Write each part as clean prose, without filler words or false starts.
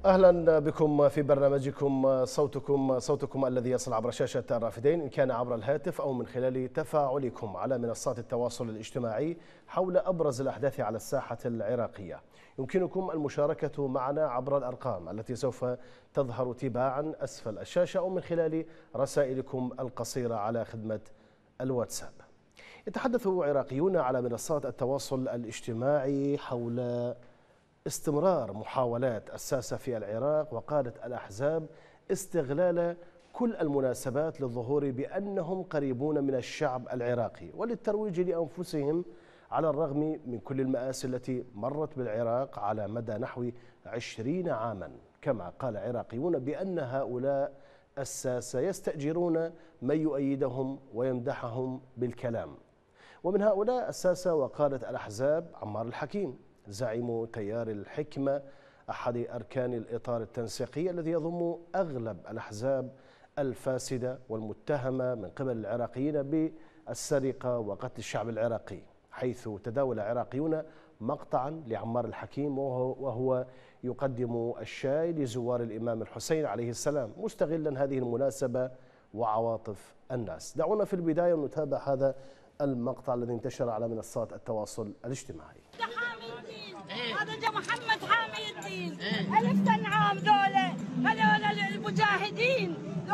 أهلا بكم في برنامجكم صوتكم الذي يصل عبر شاشة الرافدين، إن كان عبر الهاتف أو من خلال تفاعلكم على منصات التواصل الاجتماعي حول أبرز الأحداث على الساحة العراقية. يمكنكم المشاركة معنا عبر الأرقام التي سوف تظهر تباعا أسفل الشاشة أو من خلال رسائلكم القصيرة على خدمة الواتساب. يتحدث عراقيون على منصات التواصل الاجتماعي حول استمرار محاولات الساسة في العراق وقادة الأحزاب استغلال كل المناسبات للظهور بأنهم قريبون من الشعب العراقي وللترويج لأنفسهم، على الرغم من كل المآسي التي مرت بالعراق على مدى نحو 20 عاما. كما قال عراقيون بأن هؤلاء الساسة يستأجرون من يؤيدهم ويمدحهم بالكلام، ومن هؤلاء الساسة وقادة الأحزاب عمار الحكيم زعيم تيار الحكمة، أحد أركان الإطار التنسيقي الذي يضم أغلب الأحزاب الفاسدة والمتهمة من قبل العراقيين بالسرقة وقتل الشعب العراقي، حيث تداول عراقيون مقطعا لعمار الحكيم وهو يقدم الشاي لزوار الإمام الحسين عليه السلام، مستغلا هذه المناسبة وعواطف الناس. دعونا في البداية نتابع هذا المقطع الذي انتشر على منصات التواصل الاجتماعي. هذا جا محمد حامي الدين. ألف تنعام هذول المجاهدين،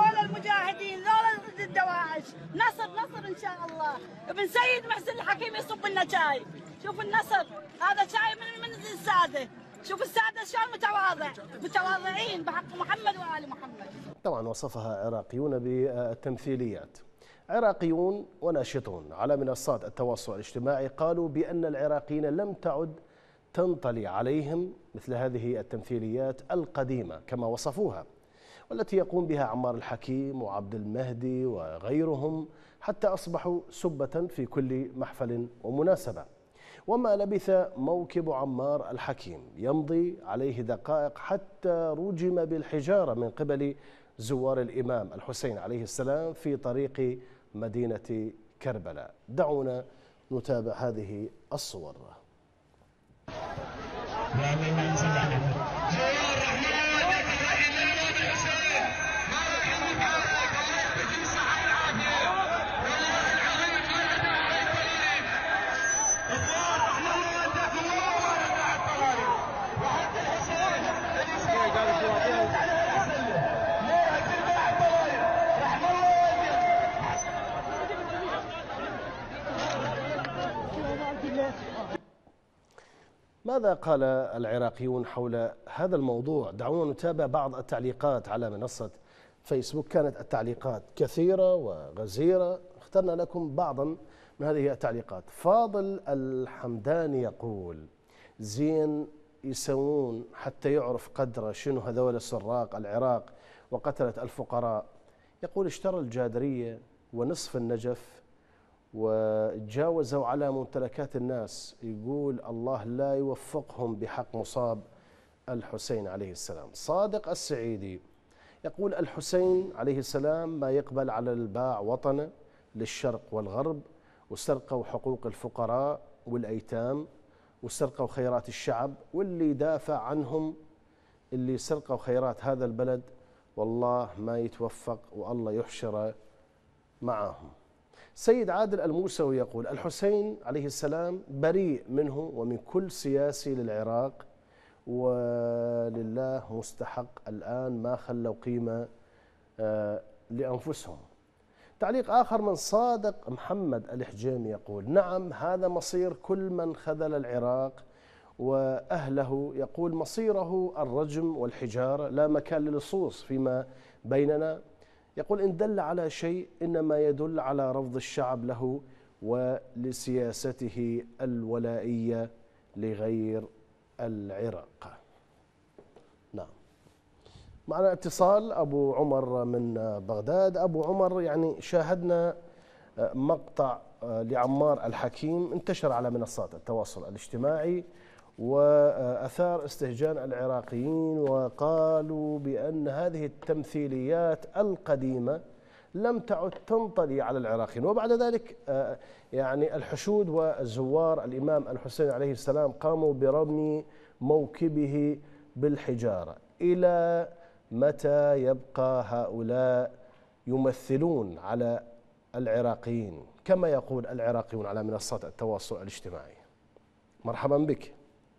ذول الدواعش. نصر إن شاء الله. ابن سيد محسن الحكيم يصب لنا شاي. شوف النصر، هذا شاي من السادة. شوف السادة شلون متواضعين بحق محمد وآل محمد. طبعا وصفها عراقيون بالتمثيليات. عراقيون وناشطون على منصات التواصل الاجتماعي قالوا بأن العراقيين لم تعد تنطلي عليهم مثل هذه التمثيليات القديمة كما وصفوها، والتي يقوم بها عمار الحكيم وعبد المهدي وغيرهم، حتى أصبحوا سبة في كل محفل ومناسبة. وما لبث موكب عمار الحكيم يمضي عليه دقائق حتى رجم بالحجارة من قبل زوار الإمام الحسين عليه السلام في طريق مدينة كربلاء. دعونا نتابع هذه الصور. ماذا قال العراقيون حول هذا الموضوع؟ دعونا نتابع بعض التعليقات على منصة فيسبوك. كانت التعليقات كثيرة وغزيرة، اخترنا لكم بعضا من هذه التعليقات. فاضل الحمداني يقول: زين يسوون حتى يعرف قدره شنو هذول السراق العراق وقتلة الفقراء. يقول: اشترى الجادرية ونصف النجف وتجاوزوا على ممتلكات الناس. يقول: الله لا يوفقهم بحق مصاب الحسين عليه السلام. صادق السعيدي يقول: الحسين عليه السلام ما يقبل على الباع وطنه للشرق والغرب، واسترقوا حقوق الفقراء والأيتام، واسترقوا خيرات الشعب، واللي دافع عنهم اللي سرقوا خيرات هذا البلد والله ما يتوفق والله يحشر معهم. سيد عادل الموسوي يقول: الحسين عليه السلام بريء منه ومن كل سياسي للعراق، ولله مستحق الآن ما خلوا قيمة لأنفسهم. تعليق آخر من صادق محمد الحجيمي يقول: نعم هذا مصير كل من خذل العراق وأهله. يقول: مصيره الرجم والحجارة، لا مكان للصوص فيما بيننا. يقول: إن دل على شيء إنما يدل على رفض الشعب له ولسياسته الولائية لغير العراق. نعم، معنا اتصال أبو عمر من بغداد. أبو عمر، يعني شاهدنا مقطع لعمار الحكيم انتشر على منصات التواصل الاجتماعي وأثار استهجان العراقيين، وقالوا بأن هذه التمثيليات القديمة لم تعد تنطلي على العراقيين. وبعد ذلك يعني الحشود والزوار الإمام الحسين عليه السلام قاموا برمي موكبه بالحجارة. إلى متى يبقى هؤلاء يمثلون على العراقيين كما يقول العراقيون على منصات التواصل الاجتماعي؟ مرحبا بك.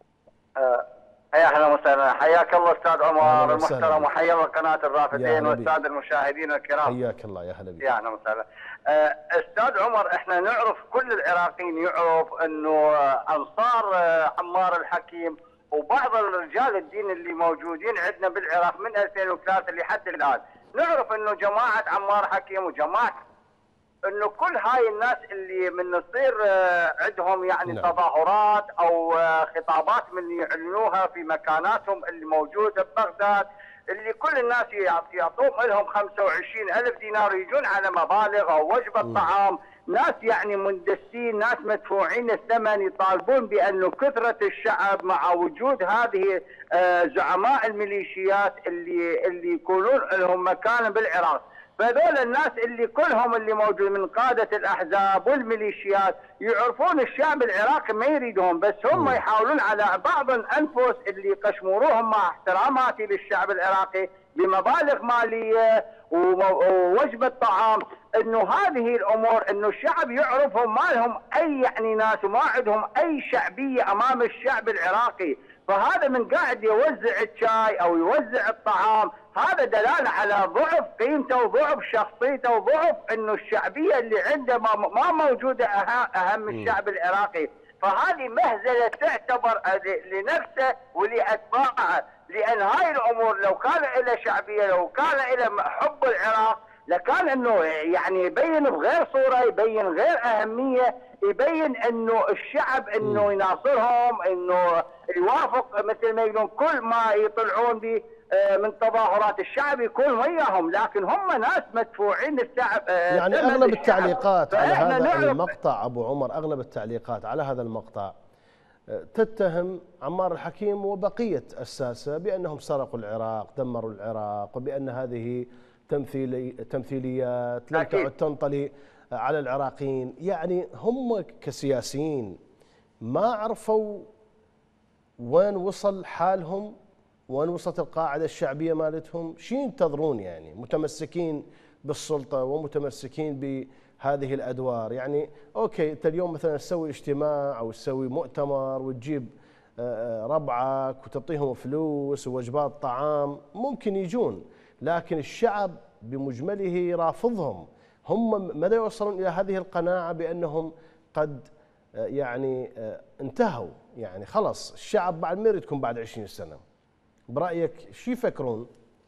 يا اهلا وسهلا، حياك الله استاذ عمر المحترم، وحيا الله قناه الرافدين والساده المشاهدين الكرام. حياك الله، يا هلا بك. يا اهلا وسهلا. استاذ عمر، احنا نعرف، كل العراقيين يعرف انه انصار عمار الحكيم وبعض الرجال الدين اللي موجودين عندنا بالعراق من 2003 لحد الان، نعرف انه جماعه عمار حكيم وجماعه انه كل هاي الناس اللي من يصير عندهم يعني نعم. تظاهرات او خطابات من يعلنوها في مكاناتهم اللي موجوده ببغداد، اللي كل الناس يعطوهم لهم 25,000 دينار، يجون على مبالغ او وجبه طعام، ناس يعني مندسين، ناس مدفوعين الثمن، يطالبون بانه كثره الشعب مع وجود هذه زعماء الميليشيات اللي يكونون لهم مكانه بالعراق. فهذول الناس اللي كلهم اللي موجود من قادة الأحزاب والميليشيات يعرفون الشعب العراقي ما يريدهم، بس هم يحاولون على بعض الأنفس اللي يقشمروهم، مع احتراماتي للشعب العراقي، بمبالغ مالية ووجبة طعام، انه هذه الامور انه الشعب يعرفهم ما لهم اي يعني ناس وما عندهم اي شعبية امام الشعب العراقي. فهذا من قاعد يوزع الشاي او يوزع الطعام، هذا دلالة على ضعف قيمته وضعف شخصيته وضعف انه الشعبية اللي عنده ما موجودة اهم الشعب العراقي. فهذه مهزلة تعتبر لنفسه ولأتباعه، لأن هاي الأمور لو كان له شعبية، لو كان له حب العراق، لكان انه يعني يبين بغير صورة، يبين غير أهمية، يبين انه الشعب انه يناصرهم، انه يوافق مثل ما يقولون كل ما يطلعون به من تظاهرات، الشعب يكون وياهم، لكن هم ناس مدفوعين الشعب. يعني اغلب التعليقات على هذا المقطع ابو عمر، اغلب التعليقات على هذا المقطع تتهم عمار الحكيم وبقيه الساسه بانهم سرقوا العراق، دمروا العراق، وبان هذه تمثيليات لم تعد تنطلي على العراقيين. يعني هم كسياسيين ما عرفوا وين وصل حالهم، وين وصلت القاعدة الشعبية مالتهم، شو ينتظرون؟ يعني متمسكين بالسلطة ومتمسكين بهذه الأدوار. يعني أوكي، أنت اليوم مثلا تسوي اجتماع أو تسوي مؤتمر وتجيب ربعك وتعطيهم فلوس ووجبات طعام، ممكن يجون، لكن الشعب بمجمله رافضهم. هم ماذا يوصلون إلى هذه القناعة بأنهم قد يعني انتهوا؟ يعني خلص الشعب بعد ما يريدكم بعد 20 سنة. برأيك شو يفكرون؟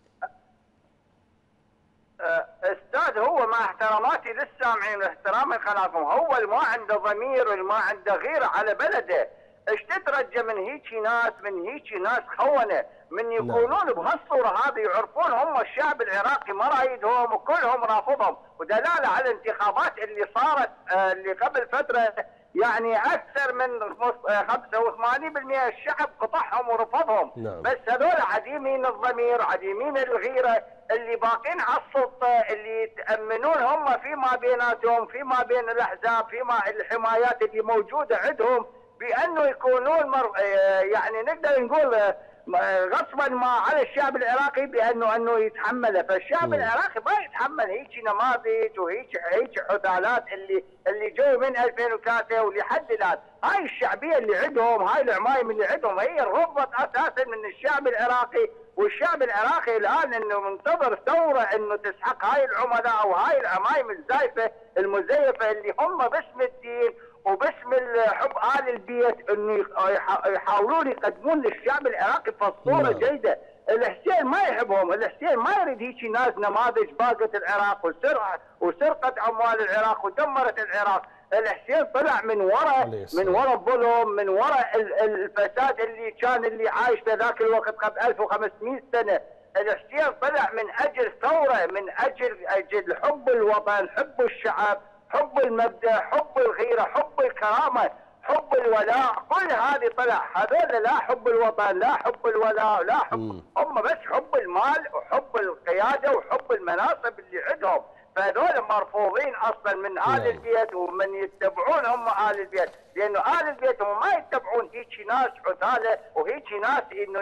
استاذ، هو مع احتراماتي للسامعين واحترامي خلافهم، هو اللي ما عنده ضمير واللي ما عنده غيره على بلده، ايش تترجى من هيك ناس خونه، من يكونون بهالصوره هذه، يعرفون هم الشعب العراقي ما رايدهم وكلهم رافضهم، ودلاله على الانتخابات اللي صارت اللي قبل فتره، يعني اكثر من 85% الشعب قطعهم ورفضهم. بس هذول عديمين الضمير، عديمين الغيره، اللي باقين على السلطه، اللي يتامنون هم فيما بيناتهم، فيما بين الاحزاب، فيما الحمايات اللي موجوده عندهم، بانه يكونون يعني نقدر نقول غصبا ما على الشعب العراقي بانه يتحمله. فالشعب العراقي ما يتحمل هيك نماذج وهيك حثالات اللي جو من 2003 ولحد الان. هاي الشعبيه اللي عندهم، هاي العمايم اللي عندهم، هي رفضت اساسا من الشعب العراقي، والشعب العراقي الان انه منتظر ثوره انه تسحق هاي العملاء وهاي العمايم الزايفه المزيفه اللي هم باسم الدين وباسم حب آل البيت انه يحاولون يقدمون للشعب العراقي فصورة جيدة. الحسين ما يحبهم، الحسين ما يريد هيك ناس نماذج باقت العراق وسرقت اموال العراق ودمرت العراق. الحسين طلع من وراء الظلم، من وراء الفساد اللي عايش في ذاك الوقت قبل 1500 سنة. الحسين طلع من اجل ثورة، من اجل حب الوطن، حب الشعب، حب المبدأ، حب الغيرة، حب الكرامة، حب الولاء، كل هذه طلع. هذول لا حب الوطن، لا حب الولاء، لا حب، هم بس حب المال وحب القيادة وحب المناصب اللي عندهم. فهذول مرفوضين اصلا من آل البيت ومن يتبعون هم آل البيت، لانه آل البيت هم ما يتبعون هيك ناس عتالة وهيك ناس انه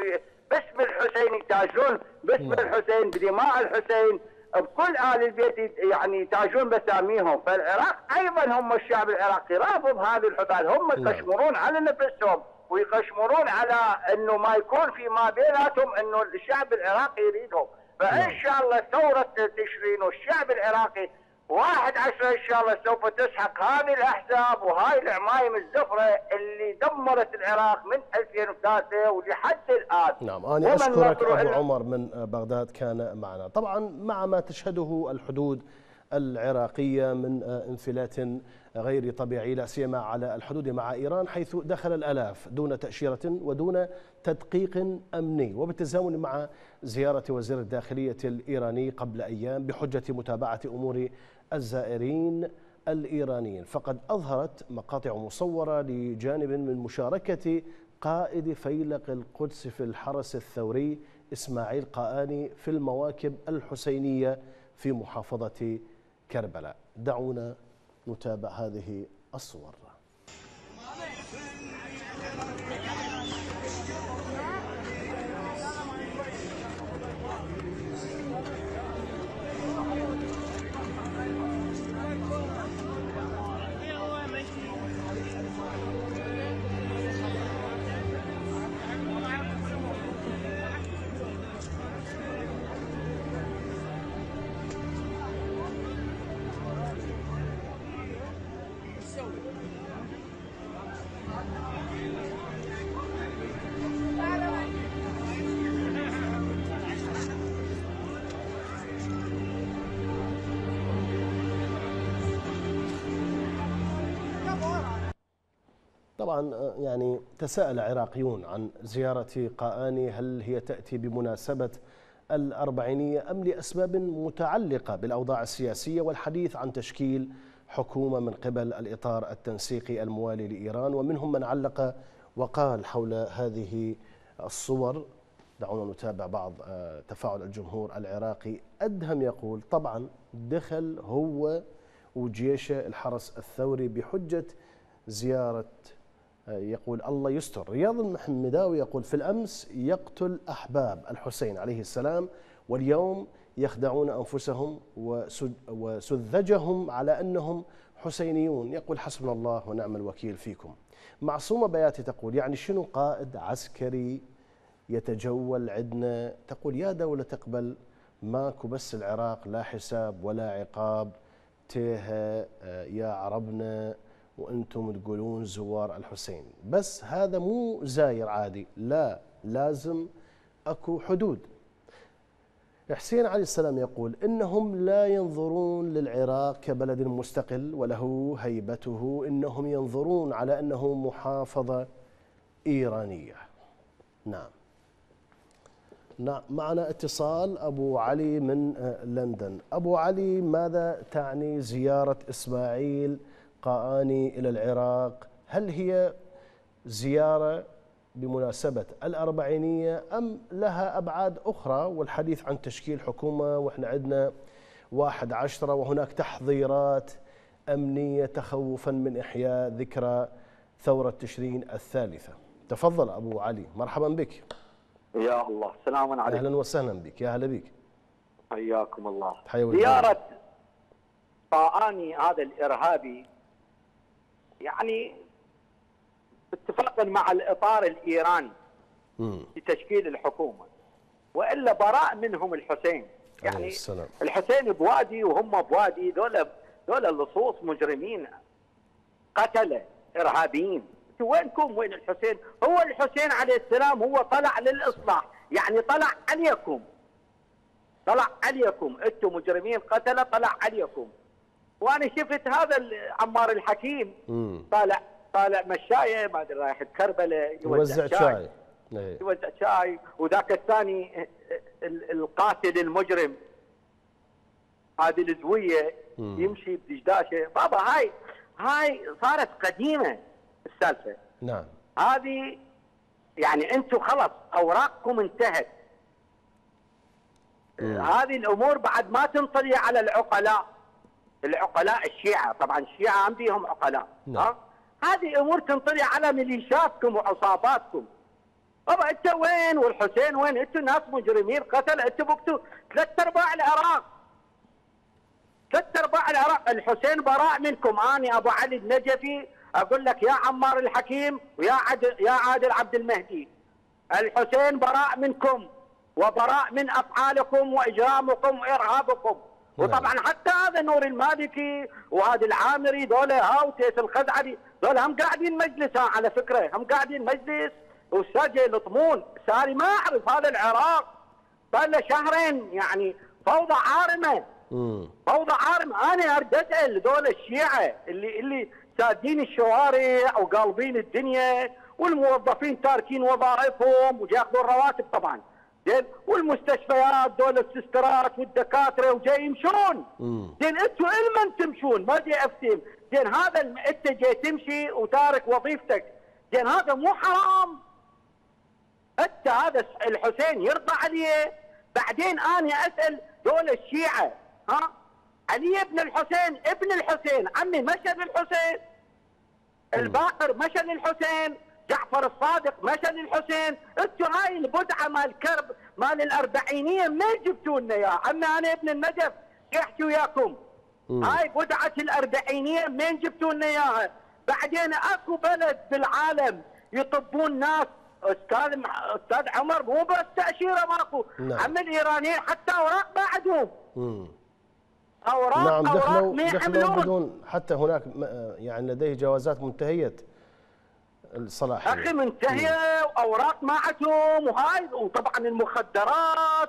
باسم الحسين يتاجرون، باسم الحسين، بدماء الحسين، بكل آل البيت يعني يتاجرون باساميهم. فالعراق ايضا هم الشعب العراقي رافض هذه الحدود، هم يقشمرون على نفسهم ويقشمرون على انه ما يكون فيما بيناتهم انه الشعب العراقي يريدهم. فان شاء الله ثوره تشرين والشعب العراقي 1/10 ان شاء الله سوف تسحق هذه الاحزاب وهاي العمايم الزفره اللي دمرت العراق من 2003 ولحد الان. نعم، انا اشكرك ابو عمر من بغداد كان معنا. طبعا مع ما تشهده الحدود العراقيه من انفلات غير طبيعي، لا سيما على الحدود مع ايران، حيث دخل الالاف دون تاشيره ودون تدقيق امني، وبالتزامن مع زياره وزير الداخليه الايراني قبل ايام بحجه متابعه امور الزائرين الايرانيين. فقد اظهرت مقاطع مصوره لجانب من مشاركه قائد فيلق القدس في الحرس الثوري اسماعيل قآني في المواكب الحسينيه في محافظه كربلاء. دعونا نتابع هذه الصور. طبعا يعني تساءل عراقيون عن زيارة قآني، هل هي تأتي بمناسبة الأربعينية أم لأسباب متعلقة بالأوضاع السياسية والحديث عن تشكيل حكومة من قبل الإطار التنسيقي الموالي لإيران. ومنهم من علق وقال حول هذه الصور. دعونا نتابع بعض تفاعل الجمهور العراقي. أدهم يقول طبعا دخل هو وجيش الحرس الثوري بحجة زيارة، يقول الله يستر. رياض المحمداوي يقول في الأمس يقتل أحباب الحسين عليه السلام واليوم يخدعون أنفسهم وسذجهم على أنهم حسينيون. يقول حسبنا الله ونعم الوكيل فيكم. معصومة بياتي تقول يعني شنو قائد عسكري يتجول عندنا؟ تقول يا دولة تقبل ماكو بس العراق لا حساب ولا عقاب، تيها يا عربنا وانتم تقولون زوار الحسين. بس هذا مو زاير عادي، لا لازم اكو حدود. حسين عليه السلام يقول انهم لا ينظرون للعراق كبلد مستقل وله هيبته، انهم ينظرون على انه محافظة ايرانية. نعم معنا اتصال ابو علي من لندن. ابو علي، ماذا تعني زيارة اسماعيل قآني إلى العراق؟ هل هي زيارة بمناسبة الأربعينية أم لها أبعاد أخرى والحديث عن تشكيل حكومة وإحنا عندنا 1/10 وهناك تحضيرات أمنية تخوفا من إحياء ذكرى ثورة تشرين الثالثة؟ تفضل أبو علي، مرحبا بك. يا الله، سلام عليكم. أهلا وسهلا بك، يا هلا بك. حياكم الله. زيارة قآني هذا الإرهابي يعني اتفاقا مع الإطار الإيراني في تشكيل الحكومة، وإلا براء منهم الحسين. يعني الحسين بوادي وهم بوادي، دول اللصوص مجرمين قتلة إرهابيين. وينكم وين الحسين؟ هو الحسين عليه السلام هو طلع للإصلاح، يعني طلع عليكم انتم مجرمين قتلة، طلع عليكم. وانا شفت هذا عمار الحكيم طالع مشايه، ما ادري رايح كربلاء يوزع شاي يوزع شاي، وذاك الثاني القاتل المجرم هذه الزويه يمشي بدشداشه. بابا هاي صارت قديمه السالفه. نعم هذه يعني انتم خلص اوراقكم انتهت. هذه الامور بعد ما تنطلي على العقلاء الشيعة. طبعا الشيعة عندهم عقلاء. نعم. هذه امور تنطلي على ميليشياتكم وعصاباتكم. بابا انت وين والحسين وين؟ انتوا ناس مجرمين قتل، انتوا بكتوا 3/4 العراق. 3/4 العراق. الحسين براء منكم. اني ابو علي النجفي اقول لك يا عمار الحكيم ويا عادل عبد المهدي، الحسين براء منكم وبراء من افعالكم واجرامكم وارهابكم. وطبعا حتى هذا نور المالكي وهذا العامري ذولا وتيس الخزعلي ذولا هم قاعدين مجلس، على فكره هم قاعدين مجلس واستاذ يلطمون. ساري ما اعرف هذا العراق صار له شهرين يعني فوضى عارمه. فوضى عارمه. انا اريد اسال ذولا الشيعه اللي سادين الشوارع وقالبين الدنيا والموظفين تاركين وظائفهم وياخذون رواتب طبعا زين، والمستشفيات دول السسترات والدكاتره وجاي يمشون. زين انتم المن تمشون ما جاي افتهم. زين هذا انت جاي تمشي وتارك وظيفتك، زين هذا مو حرام؟ انت هذا الحسين يرضى عليه؟ بعدين انا اسال دول الشيعه، ها علي ابن الحسين ابن الحسين عمي مشى للحسين، الباقر مشى للحسين، جعفر الصادق مشى للحسين. انتوا هاي البدعه مال كرب مال الاربعينيه منين جبتوا لنا اياها؟ عمي انا ابن النجف احكي وياكم. هاي بدعه الاربعينيه منين جبتوا لنا اياها؟ بعدين اكو بلد بالعالم يطبون ناس استاذ عمر مو بس تاشيره ماكو. عم الايرانيين حتى اوراق ما عندهم. اوراق نعم دخلوا بدون حتى هناك يعني لديه جوازات منتهيه الصلاحيه. اخي منتهيه واوراق ما عندهم. وهاي وطبعا المخدرات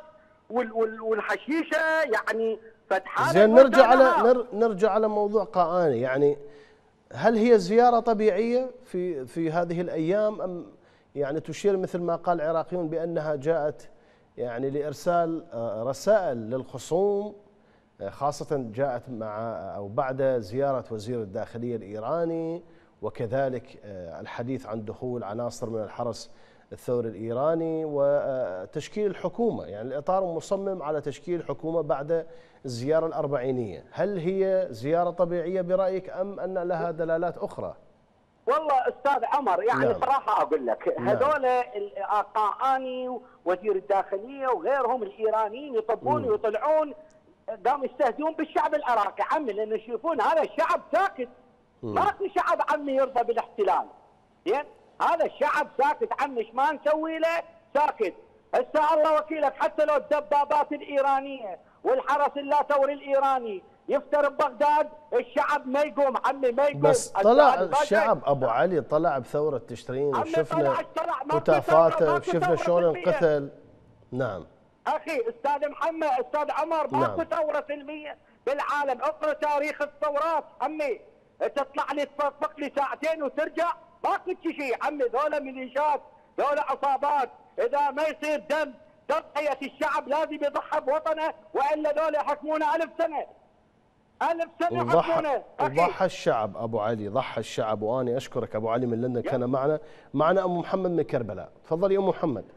والحشيشه يعني فتحات. زين نرجع على موضوع قاآني. يعني هل هي زياره طبيعيه في هذه الايام ام يعني تشير مثل ما قال العراقيون بانها جاءت يعني لارسال رسائل للخصوم، خاصة جاءت مع أو بعد زيارة وزير الداخلية الإيراني، وكذلك الحديث عن دخول عناصر من الحرس الثوري الإيراني وتشكيل الحكومة، يعني الإطار مصمم على تشكيل حكومة بعد الزيارة الأربعينية. هل هي زيارة طبيعية برأيك أم أن لها دلالات أخرى؟ والله استاذ عمر يعني نعم. صراحه اقول لك هذول القاآني ووزير الداخليه وغيرهم الايرانيين يطبون ويطلعون قاموا يستهزئون بالشعب العراقي عمي، لان يشوفون هذا الشعب ساكت. ماكو شعب عمي يرضى بالاحتلال. زين هذا الشعب ساكت عمي، ايش ما نسوي له ساكت. هسه الله وكيلك حتى لو الدبابات الايرانيه والحرس اللاثوري الايراني يفتر ببغداد الشعب ما يقوم عمي ما يقوم. بس طلع الشعب ابو علي طلع بثوره تشرين وشفنا هتافات وشفنا شلون انقتل. نعم اخي استاذ محمد استاذ عمر ماكو ثوره سلميه بالعالم. اقرا تاريخ الثورات عمي تطلع لي تفقفق لي ساعتين وترجع ماكو شيء عمي. ذولا ميليشيات ذولا عصابات. اذا ما يصير دم تضحيه الشعب لازم يضحي بوطنه والا ذولا يحكمونه 1000 سنه. 1000 سنه يحكمونه. ضحى الشعب ابو علي، ضحى الشعب. واني اشكرك ابو علي من لندن كان معنا ام محمد من كربلاء. تفضلي ام محمد.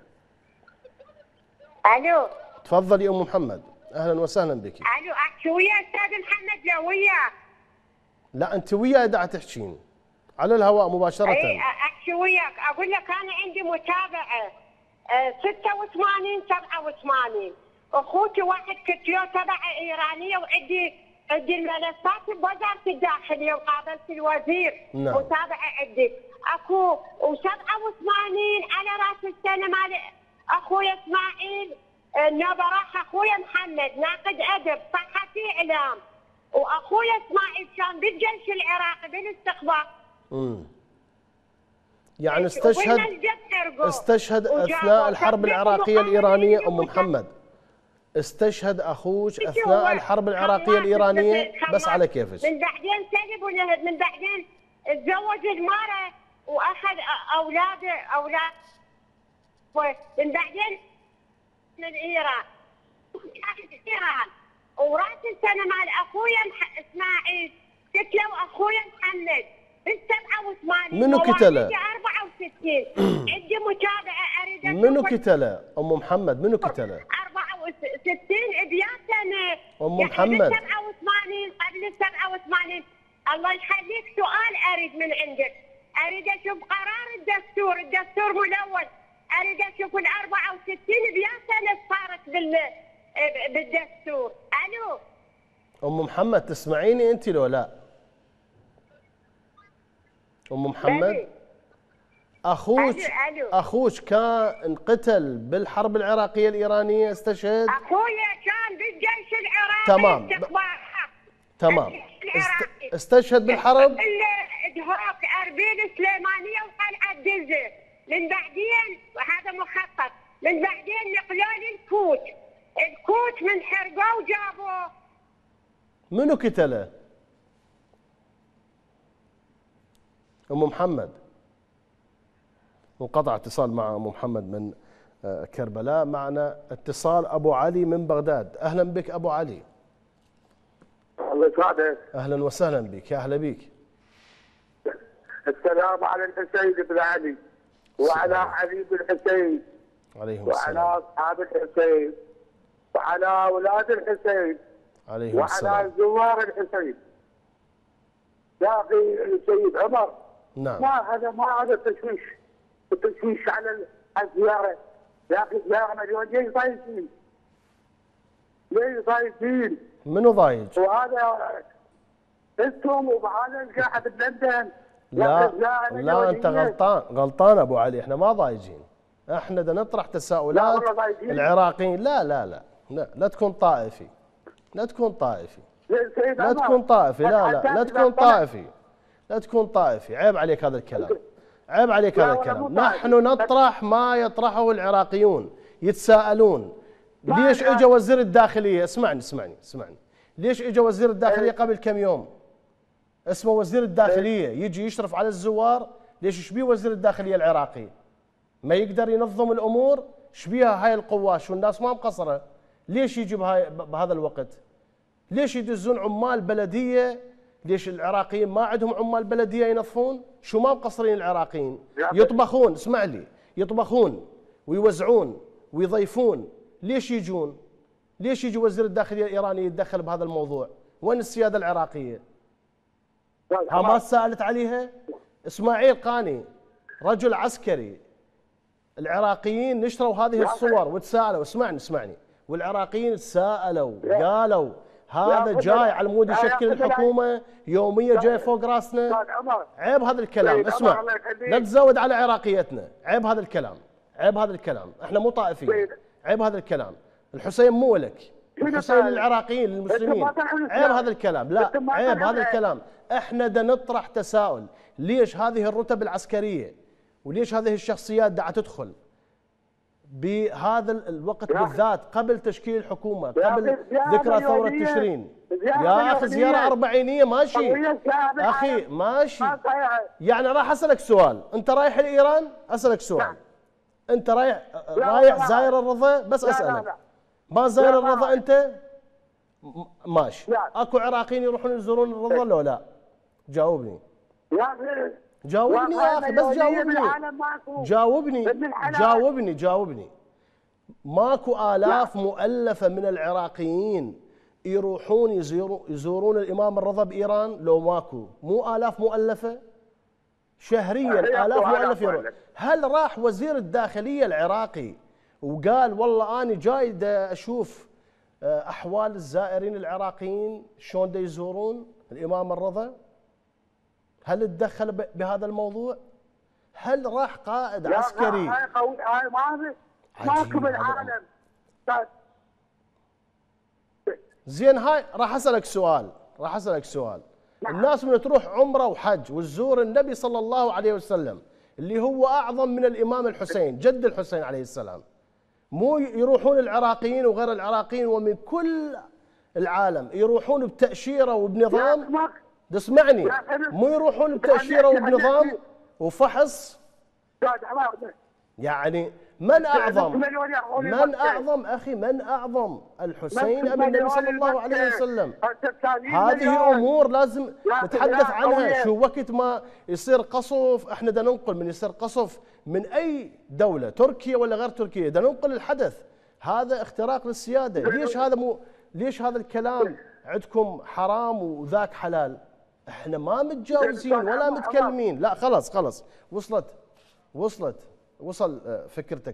الو تفضلي ام محمد، اهلا وسهلا بك. الو احكي ويا استاذ محمد لو وياه؟ لا انت وياي قاعد تحكين على الهواء مباشره. اي احكي وياك. اقول لك انا عندي متابعه 86 87 اخوتي واحد كتلو تبع ايرانيه وعندي الملفات بوزاره الداخليه وقابلت الوزير. نعم. متابعه عندي اكو و87 على راس السنه مال اخويا اسماعيل النوبه راح اخويا محمد ناقد ادب صحفي اعلام، واخويا اسماعيل كان بالجيش العراقي بالاستخبار. يعني استشهد اثناء الحرب العراقيه الايرانيه. ام محمد استشهد اخوك اثناء الحرب العراقيه الايرانيه بس على كيفك. من بعدين سلب ونهد، من بعدين تزوج المراه واخذ اولاد من بعدين من ايران وراس السنه مال اخويا اسماعيل قتلوا اخويا محمد بال 87. منو قتله؟ 64 عندي متابعه اريد. منو قتله؟ ام محمد منو قتله؟ 64 بياتنا ام محمد. يعني 87 قبل 87. الله يخليك سؤال اريد من عندك. اريد اشوف قرار الدستور ملون اريد اشوف ال 64 بيا سنه صارت بالدستور. الو ام محمد تسمعيني انت لو لا؟ ام محمد اخوك كان قتل بالحرب العراقيه الايرانيه، استشهد. اخويا كان بالجيش العراقي. تمام استشهد بالحرب. ادهاك اربيل سليمانيه وقلعه دزه، من بعدين وهذا مخطط، من بعدين نقلوا لي الكوت من حرقه وجابوه. منو قتله؟ ام محمد. انقطع اتصال مع ام محمد من كربلاء. معنا اتصال ابو علي من بغداد. اهلا بك ابو علي. الله يسعدك. اهلا وسهلا بك. يا اهلا بك. السلام على الحسين بن علي وعلى علي بن الحسين عليهم السلام، وعلى اصحاب الحسين وعلى اولاد الحسين عليهم السلام، وعلى زوار الحسين. يا اخي السيد عمر، نعم، ما هذا التشويش على الزياره. يا اخي زياره مليون. ليش ضايجين؟ ليش ضايجين؟ منو ضايج؟ وهذا انتم وهذا القاعد بلندن. لا انت غلطان ابو علي، احنا ما ضايجين، احنا بدنا نطرح تساؤلات العراقيين. لا تكون طائفي، لا تكون طائفي، لا تكون طائفي، لا تكون طائفي، لا تكون طائفي. عيب عليك هذا الكلام، عيب عليك هذا الكلام. نحن نطرح ما يطرحه العراقيون، يتساءلون ليش اجى وزير الداخليه. اسمعني، ليش اجى وزير الداخليه قبل كم يوم اسمه وزير الداخليه يجي يشرف على الزوار؟ ليش ايش بيه وزير الداخليه العراقي؟ ما يقدر ينظم الامور؟ ايش بيها هاي القواش والناس ما مقصره؟ ليش يجي بهذا الوقت؟ ليش يدزون عمال بلديه؟ ليش العراقيين ما عندهم عمال بلديه ينظفون؟ شو ما مقصرين العراقيين؟ يطبخون، اسمع لي، يطبخون ويوزعون ويضيفون. ليش يجون؟ ليش يجي وزير الداخليه الايراني يتدخل بهذا الموضوع؟ وين السياده العراقيه؟ ها ما سألت عليها؟ اسماعيل قاني رجل عسكري، العراقيين نشروا هذه الصور وتساءلوا. اسمعني، والعراقيين تساءلوا قالوا هذا جاي على مود يشكل الحكومه يوميه جاي فوق راسنا. عيب هذا الكلام. اسمع، لا تزود على عراقيتنا. عيب هذا الكلام، احنا مو طائفيين. عيب هذا الكلام. الحسين مو لك، الحسين للعراقيين للمسلمين. عيب هذا الكلام، لا عيب هذا الكلام. احنا بدنا نطرح تساؤل، ليش هذه الرتب العسكريه وليش هذه الشخصيات دا تدخل بهذا الوقت بالذات قبل تشكيل الحكومه، قبل ذكرى ثوره تشرين؟ يا اخي زياره اربعينيه ماشي اخي، ماشي. يعني راح اسالك سؤال، انت رايح لايران؟ اسالك سؤال، انت رايح زاير الرضا؟ بس اسالك، ما زاير الرضا انت؟ ماشي. اكو عراقيين يروحون يزورون الرضا لو لا؟ جاوبني يا اخي، بس جاوبني. ماكو آلاف مؤلفة من العراقيين يروحون يزورون الإمام الرضا بإيران؟ لو مو آلاف مؤلفة شهريا، آلاف مؤلفة يروح. هل راح وزير الداخلية العراقي وقال والله أنا جاي أشوف أحوال الزائرين العراقيين شلون دا يزورون الإمام الرضا؟ هل تدخل بهذا الموضوع؟ هل راح قائد عسكري؟ ماكو بالعالم. زين، هاي راح اسالك سؤال. الناس من تروح عمره وحج وتزور النبي صلى الله عليه وسلم اللي هو اعظم من الامام الحسين جد الحسين عليه السلام، مو يروحون العراقيين وغير العراقيين ومن كل العالم يروحون بتاشيره وبنظام؟ اسمعني، مو يروحون بتاشيره وبنظام وفحص؟ يعني من اعظم اخي، من اعظم الحسين ام النبي صلى الله عليه وسلم؟ هذه امور لازم نتحدث عنها. شو وقت ما يصير قصف احنا بدنا ننقل، من يصير قصف من اي دوله، تركيا ولا غير تركيا، بدنا ننقل الحدث. هذا اختراق للسياده. ليش هذا الكلام عندكم حرام وذاك حلال؟ احنا ما متجاوزين ولا متكلمين. لا خلص وصلت. وصل فكرتك.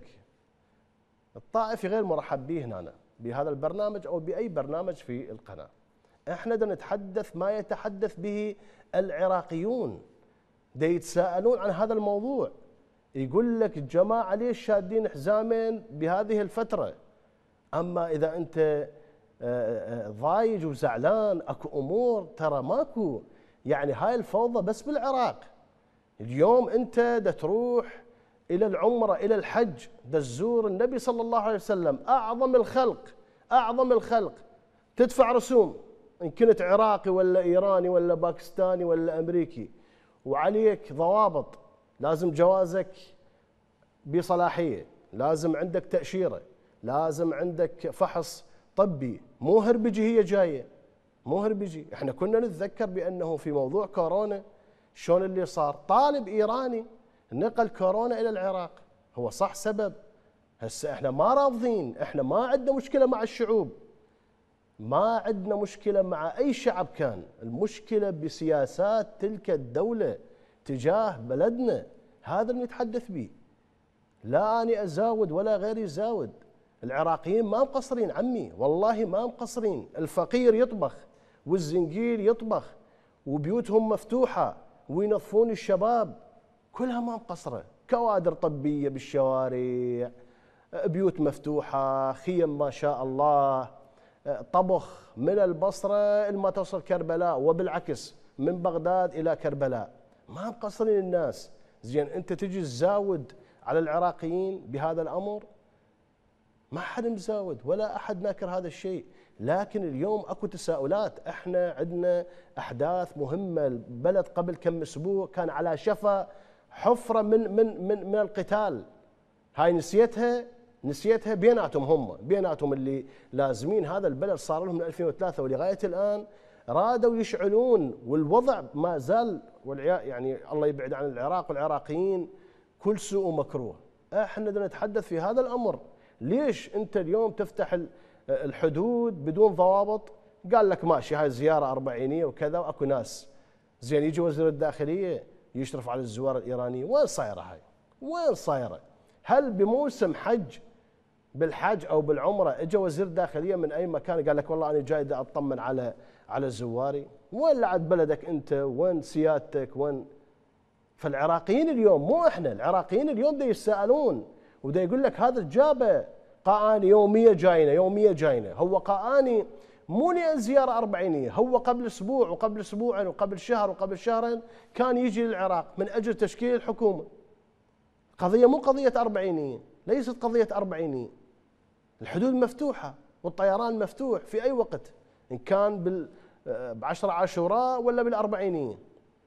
الطائفي غير مرحب به هنا بهذا البرنامج أو بأي برنامج في القناة. احنا بدنا نتحدث ما يتحدث به العراقيون، دا يتساءلون عن هذا الموضوع. يقول لك الجماعة ليش شادين حزامين بهذه الفترة؟ أما إذا أنت ضايج وزعلان، أكو أمور ترى ماكو، يعني هاي الفوضى بس بالعراق. اليوم أنت دا تروح إلى العمرة إلى الحج، دا تزور النبي صلى الله عليه وسلم، أعظم الخلق أعظم الخلق، تدفع رسوم إن كنت عراقي ولا إيراني ولا باكستاني ولا أمريكي، وعليك ضوابط، لازم جوازك بصلاحية، لازم عندك تأشيرة، لازم عندك فحص طبي، مو هربجي هي جاية، مو هربجي. احنا كنا نتذكر بأنه في موضوع كورونا شلون اللي صار، طالب إيراني نقل كورونا إلى العراق، هو صح سبب. هسه احنا ما راضين، احنا ما عندنا مشكلة مع الشعوب، ما عندنا مشكلة مع أي شعب كان، المشكلة بسياسات تلك الدولة تجاه بلدنا، هذا اللي نتحدث به. لا أنا أزاود ولا غيري يزاود، العراقيين ما مقصرين عمي، والله ما مقصرين. الفقير يطبخ والزنجير يطبخ وبيوتهم مفتوحة وينظفون الشباب، كلها ما مقصرة. كوادر طبية بالشوارع، بيوت مفتوحة، خيم ما شاء الله، طبخ من البصرة لما توصل كربلاء، وبالعكس من بغداد إلى كربلاء، ما مقصرين الناس. زين أنت تجي تزاود على العراقيين بهذا الأمر؟ ما حد مزاود ولا أحد ناكر هذا الشيء، لكن اليوم أكو تساؤلات. احنا عندنا أحداث مهمة، البلد قبل كم أسبوع كان على شفا حفرة من القتال، هاي نسيتها بيناتهم، بيناتهم اللي لازمين هذا البلد، صار لهم من 2003 ولغاية الآن رادوا يشعلون، والوضع ما زال يعني الله يبعد عن العراق والعراقيين كل سوء ومكروه. احنا بدنا نتحدث في هذا الأمر. ليش أنت اليوم تفتح الحدود بدون ضوابط؟ قال لك ماشي هاي زيارة أربعينية وكذا، وأكو ناس زين يجي وزير الداخلية يشرف على الزوار الإيرانيين، وين صايرة هاي؟ وين صايرة؟ هل بموسم حج بالحج أو بالعمرة اجى وزير داخلية من أي مكان قال لك والله أنا جاي أطمن على زواري؟ وين لعد بلدك أنت؟ وين سيادتك؟ وين؟ فالعراقيين اليوم، مو احنا، العراقيين اليوم دا يتساءلون ودا يقول لك هذا الجابه قاآني يوميه جاينا. هو قاآني مو لأن زياره أربعينية، هو قبل اسبوع وقبل اسبوعين وقبل شهر وقبل شهرين كان يجي للعراق من اجل تشكيل الحكومه. قضيه مو قضيه أربعينية، ليست قضيه أربعينية. الحدود مفتوحه والطيران مفتوح في اي وقت، ان كان ب10 عاشوراء ولا بالأربعينية.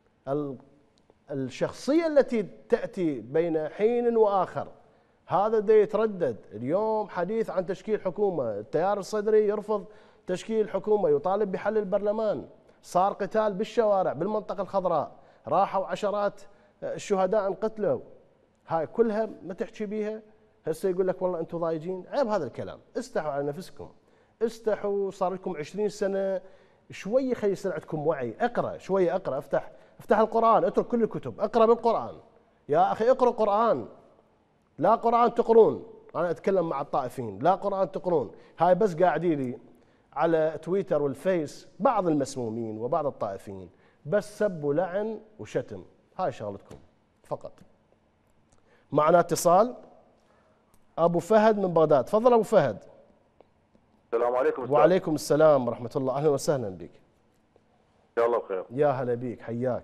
الشخصيه التي تاتي بين حين واخر هذا دا يتردد. اليوم حديث عن تشكيل حكومة، التيار الصدري يرفض تشكيل حكومة، يطالب بحل البرلمان، صار قتال بالشوارع بالمنطقة الخضراء، راحوا عشرات الشهداء انقتلوا، هاي كلها ما تحكي بيها. هسه يقول لك والله انتم ضايجين، عيب هذا الكلام، استحوا على نفسكم، استحوا، صار لكم 20 سنة، شوي خلي يصير عندكم وعي، اقرأ شوية، اقرأ، افتح القرآن، اترك كل الكتب، اقرأ بالقرآن يا أخي، اقرأ قرآن، لا قرآن تقرون. أنا أتكلم مع الطائفين، لا قرآن تقرون، هاي بس قاعدين لي على تويتر والفيس بعض المسمومين وبعض الطائفين بس سب ولعن وشتم، هاي شغلتكم فقط. معنا اتصال، أبو فهد من بغداد، تفضل أبو فهد. السلام عليكم أستاذ. وعليكم السلام ورحمة الله، أهلا وسهلا بك. إن شاء الله بخير. يا هلا بيك، حياك.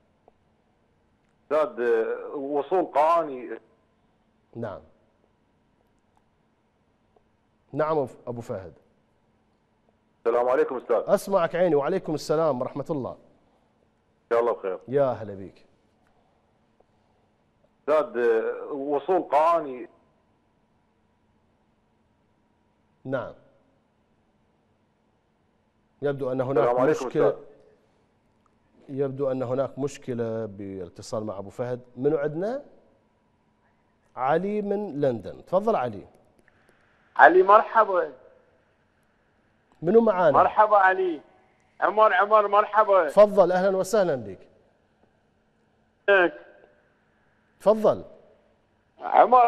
أستاذ وصول قاآني. نعم أبو فهد. السلام عليكم أستاذ. أسمعك عيني، وعليكم السلام ورحمة الله. إن شاء الله بخير. يا هلا بيك. أستاذ وصول قاآني. نعم، يبدو أن هناك مشكلة، يبدو أن هناك مشكلة بالاتصال مع أبو فهد. منو عندنا؟ علي من لندن، تفضل علي. علي مرحبا. منو معانا؟ مرحبا علي. عمر مرحبا. تفضل، أهلا وسهلا بك. تفضل. عمر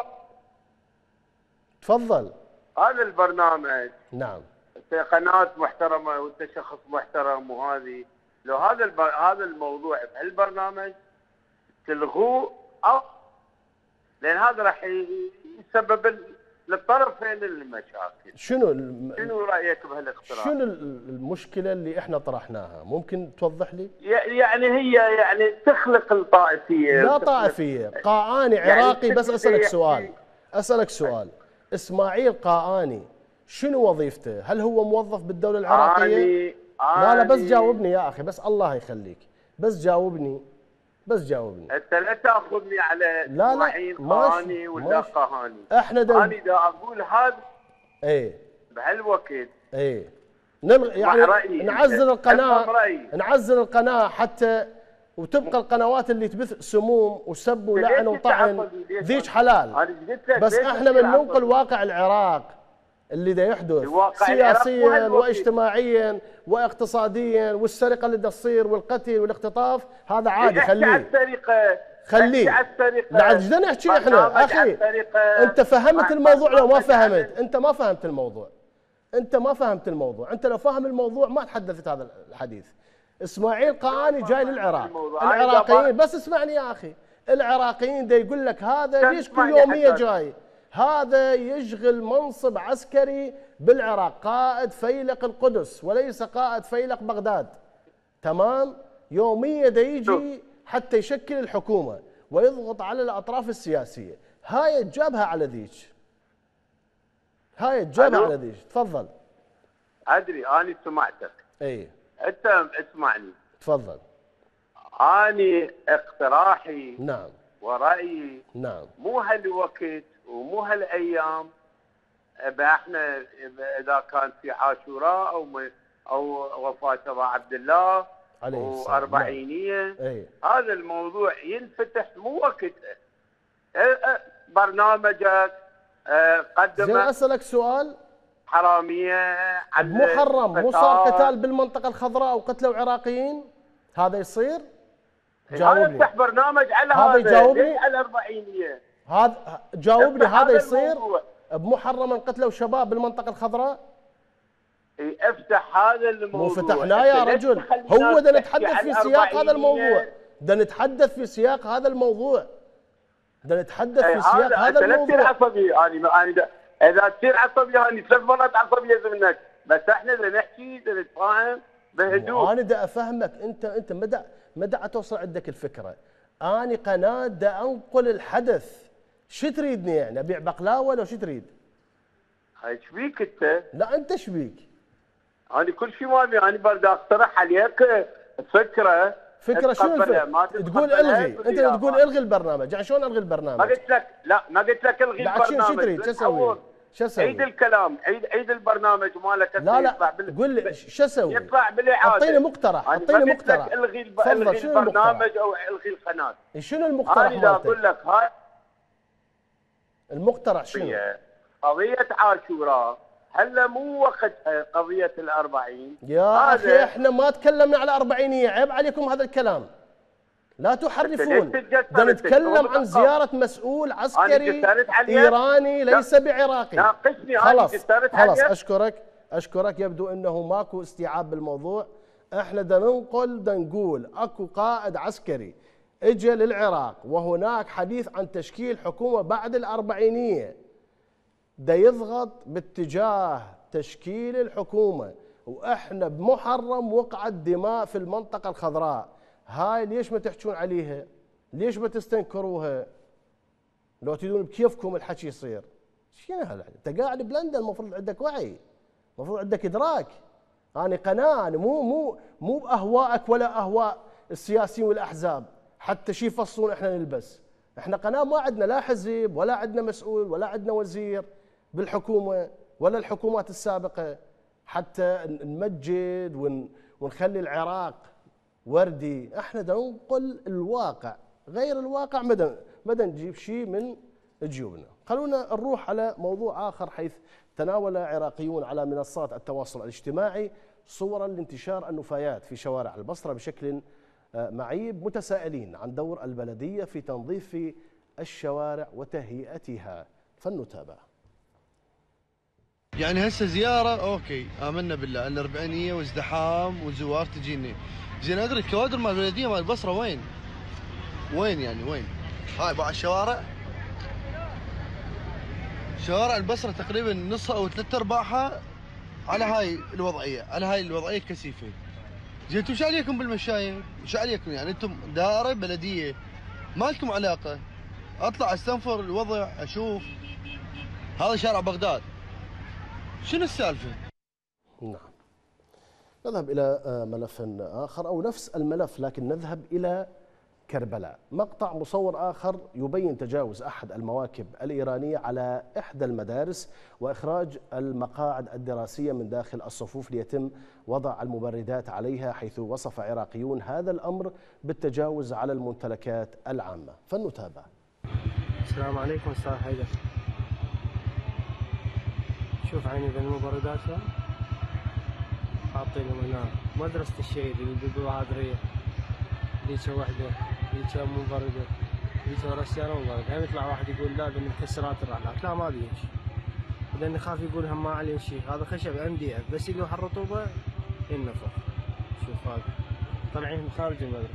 تفضل. هذا البرنامج نعم. انت قناه محترمه وانت شخص محترم، وهذه لو هذا الموضوع بهالبرنامج تلغوه، او لان هذا راح يسبب للطرفين المشاكل. شنو رايك بهالاقتراح؟ شنو المشكله اللي احنا طرحناها؟ ممكن توضح لي؟ يعني هي يعني تخلق الطائفيه. لا طائفيه، قاعاني عراقي. بس اسالك سؤال. اسماعيل قاعاني شنو وظيفته؟ هل هو موظف بالدوله العراقيه؟ لا بس جاوبني يا اخي، بس الله يخليك، بس جاوبني. انت لا تاخذني على اسماعيل قاعاني ولا قاهاني. احنا انا دا اقول هذا بهالوقت يعني نعزل القناه حتى وتبقى القنوات اللي تبث سموم وسب ولعن وطعن ذيك حلال. بس احنا من ننقل واقع العراق اللي دا يحدث سياسيا واجتماعيا واقتصاديا، والسرقه اللي دا تصير والقتل والاختطاف، هذا عادي. خليه لا بدنا نحكي احنا. اخي انت فهمت الموضوع لو ما فهمت؟ انت ما فهمت الموضوع. انت لو فاهم الموضوع ما تحدثت هذا الحديث. اسماعيل قاعاني جاي للعراق، العراقيين بس اسمعني يا اخي، العراقيين دا يقول لك هذا ليش كل يوميه جاي؟ هذا يشغل منصب عسكري بالعراق، قائد فيلق القدس وليس قائد فيلق بغداد. تمام؟ يوميا دا يجي حتى يشكل الحكومه ويضغط على الاطراف السياسيه. هاي الجبهه على ذيك. تفضل. ادري انا سمعتك. انت اسمعني. تفضل. اني اقتراحي نعم ورأيي مو هالوقت ومو هالايام. احنا اذا كان في عاشوراء او وفاه ابا عبد الله واربعينيه، هذا الموضوع ينفتح مو وقته. برنامجك قدم. زين اسالك سؤال. حراميه محرم مو صار قتال بالمنطقه الخضراء وقتلوا عراقيين؟ هذا يصير؟ جاوبني. هذا يفتح برنامج على هذا جاوبني. على الاربعينيه. هذا جاوبني. هذا يصير بمحرم قتلوا شباب بالمنطقه الخضراء؟ افتح هذا الموضوع. مو فتحناه يا رجل. هو بدنا نتحدث في سياق هذا الموضوع. بدنا نتحدث في سياق هذا الموضوع. لا تصير عصبي. انا اذا تصير عصبي انا 3 مرات عصبيه منك، بس احنا بدنا نحكي بدنا نتفاهم بهدوء. انا دا افهمك. انت مدى توصل عندك الفكره. انا قناه دا انقل الحدث. شو تريدني يعني؟ ابيع بقلاوه لو شو تريد؟ ايش بيك انت؟ لا انت ايش بيك؟ انا كل شيء ما ابي. انا بدي اقترح عليك فكره شنو الفكره؟ تقول الغي. انت تقول الغي البرنامج. يعني شلون الغي البرنامج؟ ما قلت لك الغي البرنامج. شو تريد؟ شو اسوي؟ عيد الكلام. عيد البرنامج مالك. لا قول لي شو اسوي؟ يطلع بالاعاده. اعطيني مقترح. الغي البرنامج او الغي القناه. شنو المقترح مالك؟ انا اقول لك هاي المقترح شنو؟ قضيه عاشوراء هلا مو وقتها. قضيه ال40 يا اخي احنا ما تكلمنا على اربعينيه. عيب عليكم هذا الكلام. لا تحرفون. بدنا نتكلم عن زياره مسؤول عسكري ايراني ليس بعراقي. ناقشني. خلاص اشكرك. يبدو انه ماكو استيعاب بالموضوع. احنا بدنا نقول اكو قائد عسكري اجى للعراق وهناك حديث عن تشكيل حكومه بعد الاربعينيه. دا يضغط باتجاه تشكيل الحكومه، واحنا بمحرم وقعت دماء في المنطقه الخضراء. هاي ليش ما تحكون عليها؟ ليش ما تستنكروها؟ لو تريدون بكيفكم الحكي يصير. شنو هذا؟ انت قاعد بلندن، المفروض عندك وعي، المفروض عندك ادراك. انا قناه، انا مو باهوائك ولا اهواء السياسيين والاحزاب حتى شي يفصلون احنا نلبس. احنا قناه ما عندنا لا حزب ولا عندنا مسؤول ولا عندنا وزير بالحكومه ولا الحكومات السابقه حتى نمجد ونخلي العراق وردي. احنا ننقل الواقع، غير الواقع مدى نجيب شيء من جيوبنا. خلونا نروح على موضوع اخر، حيث تناول عراقيون على منصات التواصل الاجتماعي صورا لانتشار النفايات في شوارع البصره بشكل معيب، متسائلين عن دور البلديه في تنظيف الشوارع وتهيئتها، فلنتابع. يعني هسه زياره اوكي امنا بالله ان 40 وازدحام والزوار تجيني زين، ادري الكوادر مال البلديه مال البصره وين؟ وين يعني وين؟ هاي بعض الشوارع، شوارع البصره تقريبا نصها او ثلاث ارباعها على هاي الوضعيه كثيفه. زين انتم شو عليكم بالمشاية؟ شو عليكم يعني؟ انتم دائره بلديه ما لكم علاقه. اطلع استنفر الوضع اشوف هذا شارع بغداد، شنو السالفه؟ نعم. نذهب إلى ملف آخر أو نفس الملف، لكن نذهب إلى كربلاء. مقطع مصور آخر يبين تجاوز أحد المواكب الإيرانية على إحدى المدارس وإخراج المقاعد الدراسية من داخل الصفوف ليتم وضع المبردات عليها، حيث وصف عراقيون هذا الأمر بالتجاوز على الممتلكات العامة، فلنتابع. السلام عليكم أستاذ حيدر. شوف عيني بالمبردات حاطينهم هنا مدرسة الشهيد اللي بالبهادرية، ذيك وحدة ذيك منفردة ذيك ورا السيارة منفردة. هم يطلع واحد يقول لا ذي مكسرات الرحلات، لا ما ادري ايش، لأن يخاف يقول هم ما عليه شيء، هذا خشب MDF بس يلوح الرطوبة ينفخ. شوف هذا طالعين من خارج المدرسة.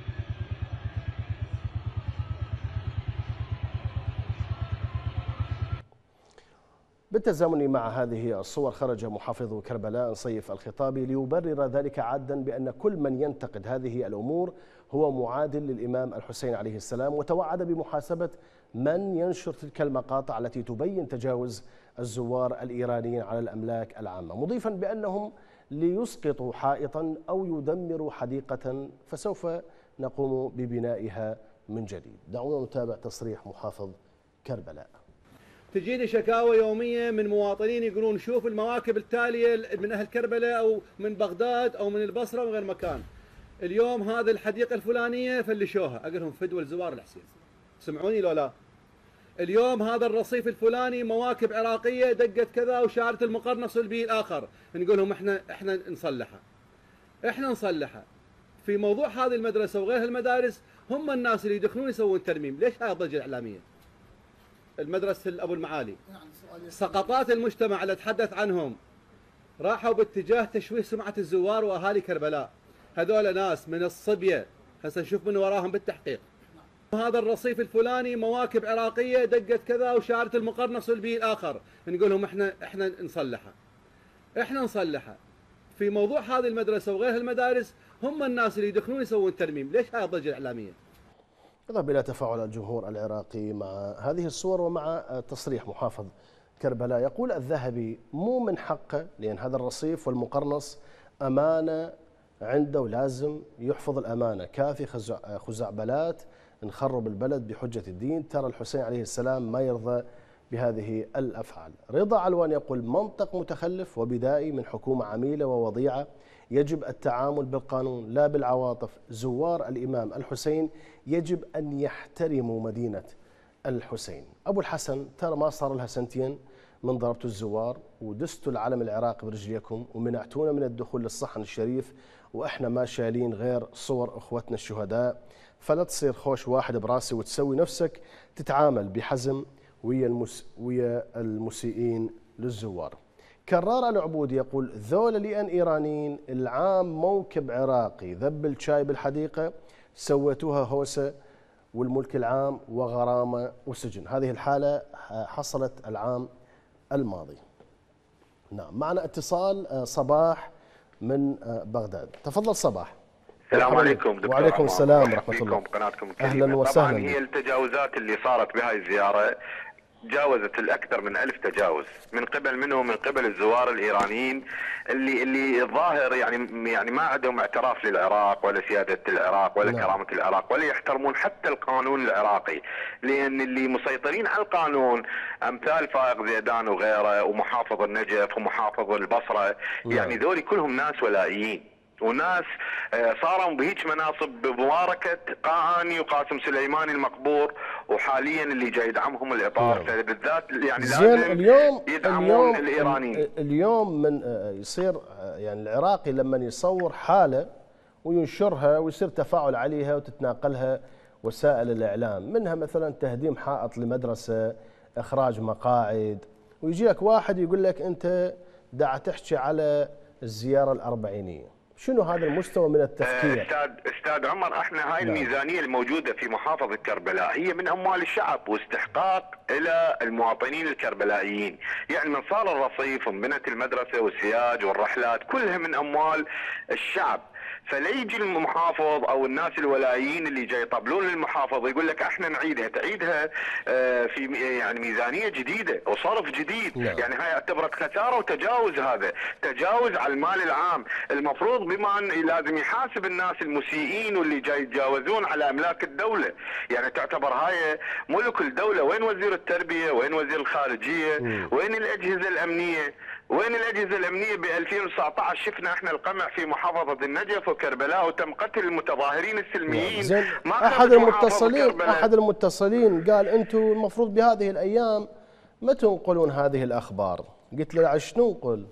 بالتزامن مع هذه الصور، خرج محافظ كربلاء نصيف الخطابي ليبرر ذلك، عادا بأن كل من ينتقد هذه الأمور هو معادل للإمام الحسين عليه السلام، وتوعد بمحاسبة من ينشر تلك المقاطع التي تبين تجاوز الزوار الإيرانيين على الأملاك العامة، مضيفا بأنهم ليسقطوا حائطا أو يدمروا حديقة فسوف نقوم ببنائها من جديد. دعونا نتابع تصريح محافظ كربلاء. تجيني شكاوى يومية من مواطنين يقولون شوف المواكب التالية من أهل كربلاء أو من بغداد أو من البصرة وغير مكان، اليوم هذه الحديقة الفلانية فلشوها، أقول لهم فدوى الزوار الحسين، سمعوني لو لا؟ اليوم هذا الرصيف الفلاني مواكب عراقية دقت كذا وشارة المقرنص والبي الآخر، نقول لهم احنا نصلحها. في موضوع هذه المدرسة وغيرها المدارس هم الناس اللي يدخلون يسوون ترميم، ليش هاي الضجة الإعلامية؟ المدرسة أبو المعالي، سقطات المجتمع اللي أتحدث عنهم راحوا باتجاه تشويه سمعة الزوار وأهالي كربلاء، هذول ناس من الصبية، هسه نشوف من وراهم بالتحقيق. هذا الرصيف الفلاني مواكب عراقية دقت كذا وشارة المقرنص والبي الآخر، نقول لهم احنا نصلحها. في موضوع هذه المدرسة وغيرها المدارس هم الناس اللي يدخلون يسوون ترميم، ليش هاي الضجة الإعلامية؟ نذهب إلى تفاعل الجمهور العراقي مع هذه الصور ومع تصريح محافظ كربلاء. يقول الذهبي مو من حقه، لأن هذا الرصيف والمقرنص أمانة عنده ولازم يحفظ الأمانة، كافي خزعبلات نخرب البلد بحجة الدين. ترى الحسين عليه السلام ما يرضى بهذه الأفعال. رضا علوان يقول منطق متخلف وبدائي من حكومة عميلة ووضيعة، يجب التعامل بالقانون لا بالعواطف. زوار الإمام الحسين يجب أن يحترموا مدينة الحسين. أبو الحسن ترى ما صار لها سنتين من ضربتوا الزوار ودستوا العلم العراقي برجليكم ومنعتونا من الدخول للصحن الشريف، وإحنا ما شايلين غير صور أخوتنا الشهداء، فلا تصير خوش واحد براسي وتسوي نفسك تتعامل بحزم ويا المسيئين للزوار. كرار العبود يقول ذول لأن إيرانيين العام موكب عراقي ذب الشاي بالحديقة سويتوها هوسة والملك العام وغرامة وسجن. هذه الحالة حصلت العام الماضي. نعم، معنا اتصال صباح من بغداد. تفضل صباح. السلام عليكم دكتور. وعليكم السلام ورحمة الله. قناتكم أهلا وسهلا. طبعا هي التجاوزات اللي صارت بهاي الزيارة جاوزت الأكثر من 1000 تجاوز من قبل منه من قبل الزوار الإيرانيين اللي الظاهر يعني ما عندهم اعتراف للعراق ولا سيادة العراق ولا كرامة العراق ولا يحترمون حتى القانون العراقي، لأن اللي مسيطرين على القانون أمثال فائق زيدان وغيره ومحافظ النجف ومحافظ البصرة، يعني ذولي كلهم ناس ولائيين وناس صاروا بهيج مناصب بمباركة قاعاني وقاسم سليماني المقبور، وحاليا اللي جاي يدعمهم الإطار، فبالذات يعني لازم يدعمون الإيرانيين. اليوم من يصير يعني العراقي لما يصور حالة وينشرها ويصير تفاعل عليها وتتناقلها وسائل الإعلام، منها مثلا تهديم حائط لمدرسة، إخراج مقاعد، ويجي لك واحد يقول لك أنت دا تحكي على الزيارة الأربعينية. شنو هذا المستوى من التفكير؟ استاذ عمر، احنا هاي الميزانيه الموجوده في محافظه كربلاء هي من اموال الشعب واستحقاق الى المواطنين الكربلائيين، يعني من صار الرصيف وبنت المدرسه والسياج والرحلات كلها من اموال الشعب. فليجي المحافظ او الناس الولايين اللي جاي يطبلون للمحافظ يقول لك احنا تعيدها في يعني ميزانيه جديده وصرف جديد. يعني هاي اعتبرت خساره وتجاوز، هذا تجاوز على المال العام. المفروض بما ان لازم يحاسب الناس المسيئين واللي جاي يتجاوزون على املاك الدوله، يعني تعتبر هاي ملك الدوله. وين وزير التربيه؟ وين وزير الخارجيه؟ وين الاجهزه الامنيه؟ وين الاجهزه الامنيه؟ ب 2019 شفنا احنا القمع في محافظه النجف وكربلاء وتم قتل المتظاهرين السلميين. ما احد المتصلين قال انتم المفروض بهذه الايام ما تنقلون هذه الاخبار. قلت له عش ننقل؟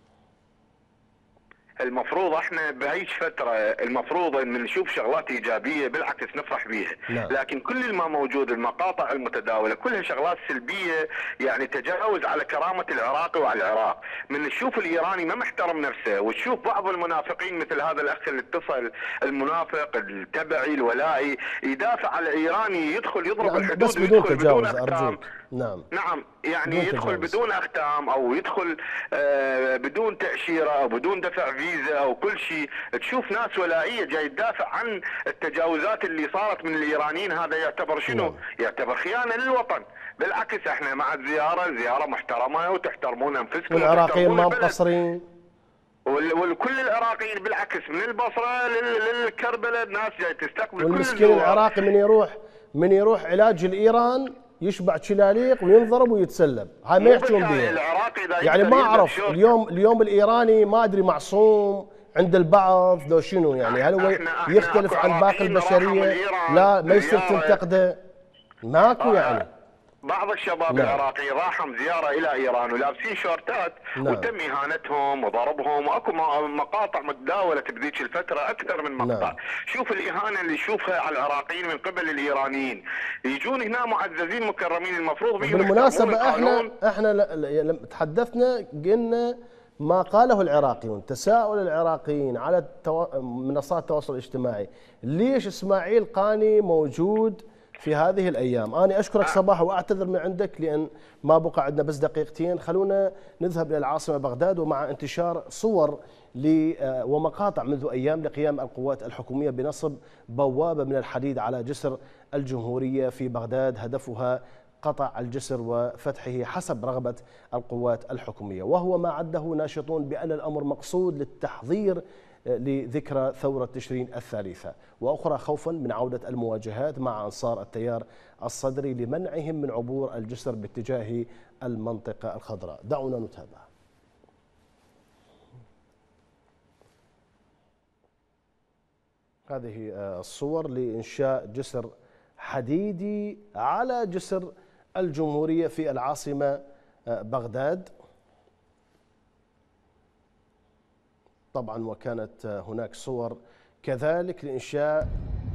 المفروض احنا بهيج فتره المفروض ان نشوف شغلات ايجابيه بالعكس نفرح بيها. لكن كل ما موجود المقاطع المتداوله كلها شغلات سلبيه، يعني تجاوز على كرامه العراقي وعلى العراق. من نشوف الايراني ما محترم نفسه، وتشوف بعض المنافقين مثل هذا الاخ اللي اتصل، المنافق التبعي الولائي يدافع على الايراني، يدخل يضرب الحدود بس بدون تجاوز ارجوك. نعم يعني يدخل بدون اختام او يدخل بدون تاشيره او بدون دفع فيزا او كل شيء. تشوف ناس ولائيه جاي تدافع عن التجاوزات اللي صارت من الايرانيين، هذا يعتبر شنو؟ يعتبر خيانه للوطن. بالعكس احنا مع زياره محترمه وتحترمون انفسكم، والعراقيين ما مقصرين، وكل العراقيين بالعكس من البصره للكربلاء الناس جاي تستقبل. والمسكين العراقي من يروح علاج الايران يشبع شلاليق وينضرب ويتسلب. هاي ما يحكون بها. يعني ما اعرف اليوم الايراني ما ادري معصوم عند البعض لو شنو، يعني هل هو يختلف عن باقي البشريه؟ لا ما يصير تنتقده، ماكو يعني. بعض الشباب العراقي راحوا زياره الى ايران ولابسين شورتات وتم اهانتهم وضربهم، واكو مقاطع متداوله بذيك الفتره اكثر من مقطع. شوف الاهانه اللي يشوفها على العراقيين من قبل الايرانيين، يجون هنا معززين مكرمين. المفروض بهم بالمناسبه احنا لما تحدثنا قلنا ما قاله العراقيون، تساؤل العراقيين على منصات التواصل الاجتماعي، ليش اسماعيل قاني موجود في هذه الأيام؟ أنا أشكرك صباح وأعتذر من عندك لأن ما بقى عندنا بس دقيقتين. خلونا نذهب إلى العاصمة بغداد، ومع انتشار صور ومقاطع منذ أيام لقيام القوات الحكومية بنصب بوابة من الحديد على جسر الجمهورية في بغداد، هدفها قطع الجسر وفتحه حسب رغبة القوات الحكومية، وهو ما عده ناشطون بأن الأمر مقصود للتحضير لذكرى ثورة تشرين الثالثة، وأخرى خوفا من عودة المواجهات مع أنصار التيار الصدري لمنعهم من عبور الجسر باتجاه المنطقة الخضراء. دعونا نتابع. هذه الصور لإنشاء جسر حديدي على جسر الجمهورية في العاصمة بغداد. طبعا وكانت هناك صور كذلك لإنشاء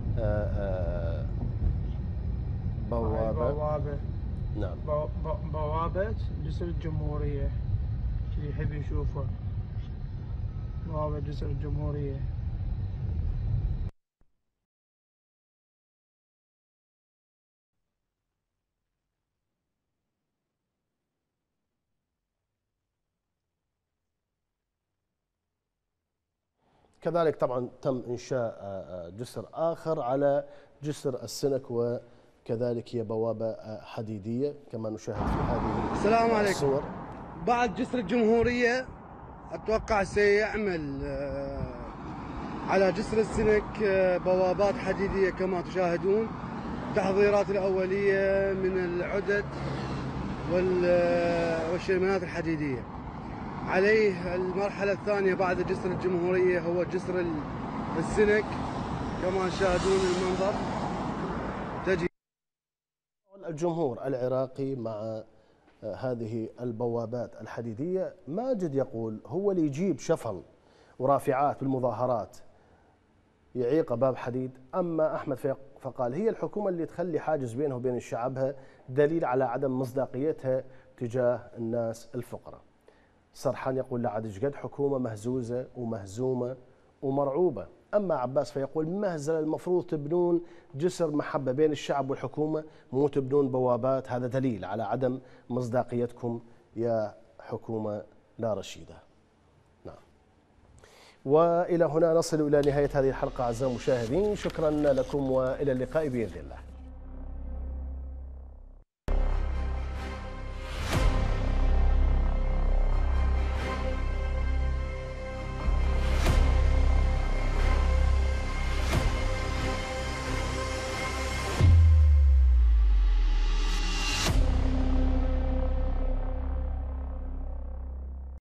بوابة. نعم بوابة جسر الجمهورية، اللي يحب يشوفه بوابة جسر الجمهورية. كذلك طبعا تم إنشاء جسر آخر على جسر السنك، وكذلك هي بوابة حديدية كما نشاهد في هذه السلام عليكم. الصور. بعد جسر الجمهورية أتوقع سيعمل على جسر السنك بوابات حديدية كما تشاهدون. التحضيرات الأولية من العدد والشرمانات الحديدية. عليه المرحلة الثانية بعد جسر الجمهورية هو جسر السنك كما تشاهدون المنظر. تجي الجمهور العراقي مع هذه البوابات يعيق باب حديد. أما أحمد فقال هي الحكومة اللي تخلي حاجز بينه وبين شعبها دليل على عدم مصداقيتها تجاه الناس الفقراء. سرحان يقول لا عاد قد حكومة مهزوزة ومهزومة ومرعوبة. أما عباس فيقول مهزلة، المفروض تبنون جسر محبة بين الشعب والحكومة، مو تبنون بوابات، هذا دليل على عدم مصداقيتكم يا حكومة لا رشيدة. نعم. وإلى هنا نصل إلى نهاية هذه الحلقة أعزائي المشاهدين، شكرا لكم وإلى اللقاء بإذن الله.